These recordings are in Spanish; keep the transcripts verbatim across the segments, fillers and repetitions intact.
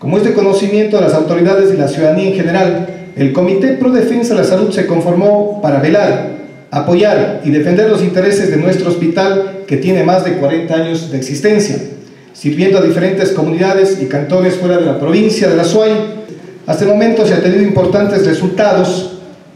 Como es de conocimiento de las autoridades y la ciudadanía en general, el Comité Pro Defensa de la Salud se conformó para velar, apoyar y defender los intereses de nuestro hospital que tiene más de cuarenta años de existencia, sirviendo a diferentes comunidades y cantones fuera de la provincia de La Suay. Hasta el momento se han tenido importantes resultados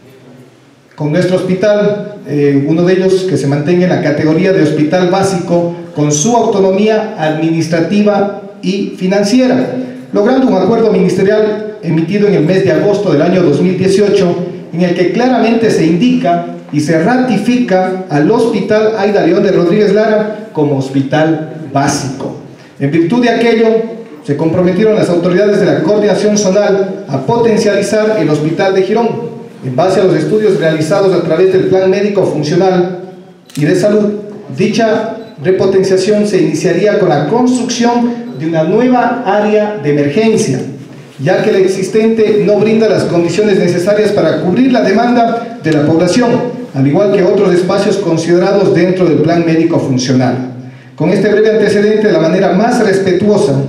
con nuestro hospital, eh, uno de ellos que se mantenga en la categoría de hospital básico con su autonomía administrativa y financiera, logrando un acuerdo ministerial emitido en el mes de agosto del año dos mil dieciocho, en el que claramente se indica y se ratifica al Hospital Aida León de Rodríguez Lara como hospital básico. En virtud de aquello, se comprometieron las autoridades de la coordinación zonal a potencializar el Hospital de Girón, en base a los estudios realizados a través del Plan Médico Funcional y de Salud. Dicha repotenciación se iniciaría con la construcción de una nueva área de emergencia, ya que la existente no brinda las condiciones necesarias para cubrir la demanda de la población, al igual que otros espacios considerados dentro del Plan Médico Funcional. Con este breve antecedente, de la manera más respetuosa,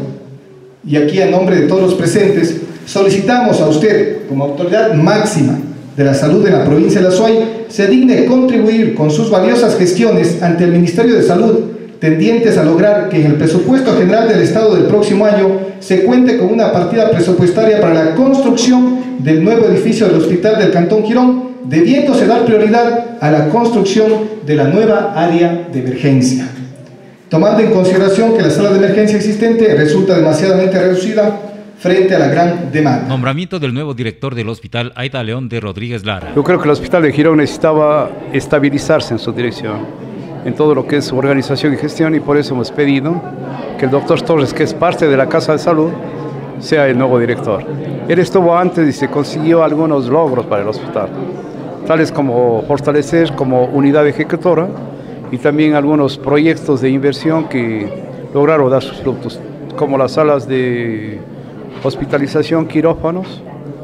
y aquí a nombre de todos los presentes, solicitamos a usted, como autoridad máxima de la salud de la provincia de La Suay, se digne contribuir con sus valiosas gestiones ante el Ministerio de Salud, tendientes a lograr que en el presupuesto general del Estado del próximo año se cuente con una partida presupuestaria para la construcción del nuevo edificio del Hospital del Cantón Girón, debiéndose dar prioridad a la construcción de la nueva área de emergencia, tomando en consideración que la sala de emergencia existente resulta demasiadamente reducida frente a la gran demanda. Nombramiento del nuevo director del Hospital Aida León de Rodríguez Lara. Yo creo que el Hospital de Girón necesitaba estabilizarse en su dirección, en todo lo que es su organización y gestión, y por eso hemos pedido que el doctor Torres, que es parte de la Casa de Salud, sea el nuevo director. Él estuvo antes y se consiguió algunos logros para el hospital, tales como fortalecer como unidad ejecutora y también algunos proyectos de inversión que lograron dar sus frutos, como las salas de hospitalización, quirófanos.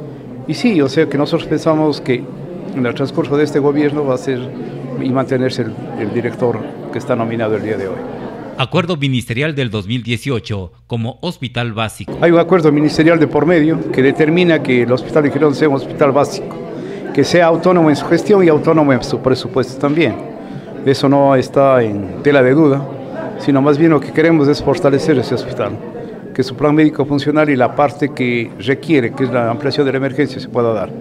Y sí, o sea que nosotros pensamos que en el transcurso de este gobierno va a ser y mantenerse el, el director que está nominado el día de hoy. Acuerdo ministerial del dos mil dieciocho como hospital básico. Hay un acuerdo ministerial de por medio que determina que el Hospital de Girón sea un hospital básico, que sea autónomo en su gestión y autónomo en su presupuesto también. Eso no está en tela de duda, sino más bien lo que queremos es fortalecer ese hospital, que su plan médico funcional y la parte que requiere, que es la ampliación de la emergencia, se pueda dar.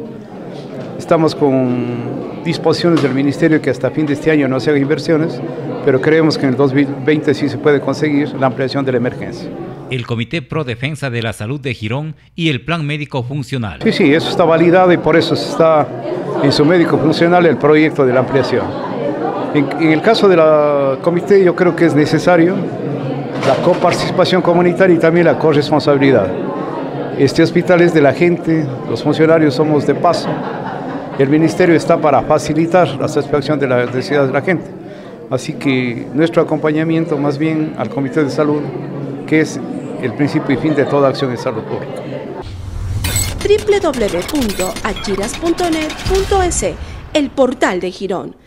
Estamos con disposiciones del Ministerio que hasta fin de este año no se hagan inversiones, pero creemos que en el dos mil veinte sí se puede conseguir la ampliación de la emergencia. El Comité Pro Defensa de la Salud de Girón y el Plan Médico Funcional. Sí, sí, eso está validado y por eso está en su médico funcional el proyecto de la ampliación. En, en el caso del comité yo creo que es necesario la coparticipación comunitaria y también la corresponsabilidad. Este hospital es de la gente, los funcionarios somos de paso. El ministerio está para facilitar la satisfacción de las necesidades de la gente. Así que nuestro acompañamiento más bien al Comité de Salud, que es el principio y fin de toda acción en salud pública. doble u doble u doble u punto achiras punto net punto es, el portal de Girón.